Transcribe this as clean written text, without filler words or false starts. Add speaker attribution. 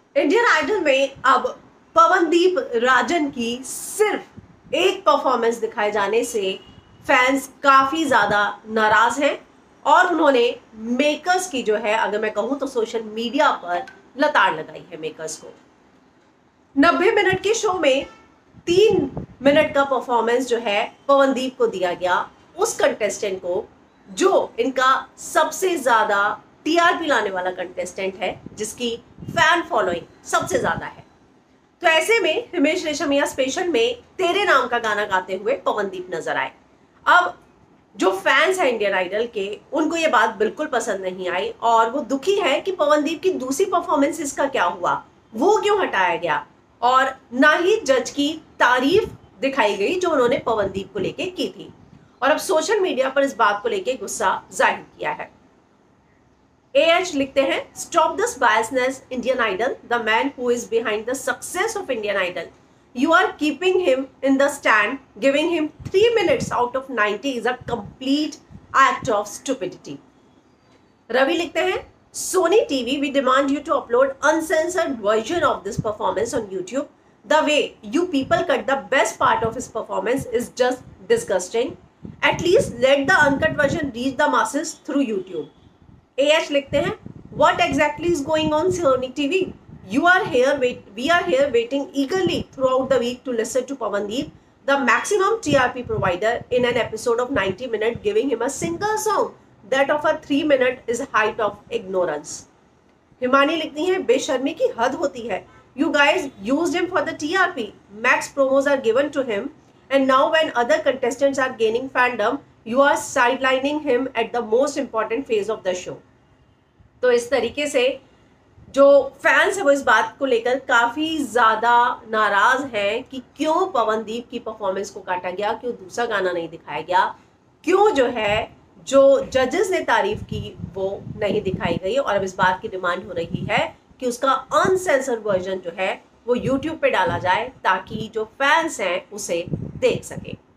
Speaker 1: Indian idol में अब पवनदीप राजन की सिर्फ एक परफॉर्मेंस दिखाए जाने से फैंस काफी ज्यादा नाराज हैं और उन्होंने मेकर्स की जो है, अगर मैं कहूं तो सोशल मीडिया पर लताड़ लगाई है मेकर्स को। 90 मिनट के शो में 3 मिनट का परफॉर्मेंस जो है पवनदीप को दिया गया, उस कंटेस्टेंट को जो इनका सबसे ज्यादा टीआरपी लाने वाला कंटेस्टेंट है, जिसकी फैन फॉलोइंग सबसे ज्यादा है। तो ऐसे में हिमेश रेशमिया स्पेशल में तेरे नाम का गाना गाते हुए पवनदीप नजर आए। अब जो फैंस हैं इंडियन आइडल के, उनको ये बात बिल्कुल पसंद नहीं आई और वो दुखी है कि पवनदीप की दूसरी परफॉर्मेंस का क्या हुआ, वो क्यों हटाया गया, और ना ही जज की तारीफ दिखाई गई जो उन्होंने पवनदीप को लेके की थी। और अब सोशल मीडिया पर इस बात को लेके गुस्सा जाहिर किया है। AH लिखते हैं, stop this biasness Indian Idol, the man who is behind the success of Indian Idol, you are keeping him in the stand, giving him 3 minutes out of 90 is a complete act of stupidity. Ravi लिखते हैं, Sony TV, we demand you to upload uncensored version of this performance on YouTube. The way you people cut the best part of his performance is just disgusting. At least let the uncut version reach the masses through YouTube. AH लिखते हैं, what exactly is going on Sony TV? We are here waiting eagerly throughout the week to listen to Pawandeep, the maximum TRP provider, in an episode of 90 minutes, giving him a single song that of a 3 minute is height of ignorance. Himani लिखती हैं, बेशर्मी की हद होती है. You guys used him for the TRP. Max promos are given to him, and now when other contestants are gaining fandom, you are sidelining him at the most important phase of the show. तो इस तरीके से जो fans है वो इस बात को लेकर काफी ज्यादा नाराज हैं कि क्यों पवनदीप की परफॉर्मेंस को काटा गया, क्यों दूसरा गाना नहीं दिखाया गया, क्यों जो है जो जजेस ने तारीफ की वो नहीं दिखाई गई। और अब इस बात की डिमांड हो रही है कि उसका अनसेंसर्ड वर्जन जो है वो यूट्यूब पे डाला जाए ताकि जो फैंस हैं उसे देख सके।